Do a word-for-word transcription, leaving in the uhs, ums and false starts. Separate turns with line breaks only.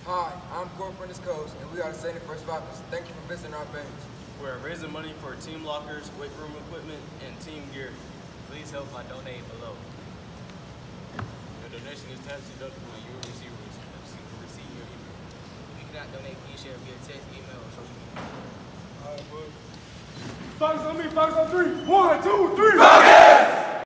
Hi, I'm Corporate Coach, and we are the Saint First Falcons. Thank you for visiting our page.
We're raising money for team lockers, weight room equipment, and team gear.
Please help by donating below.
Your donation is tax deductible and you will receive a receipt in your email.
If you cannot donate, please share via text, email, or social media.
All right, boys. Falcons on me, Falcons on three. One, two, three. Falcons!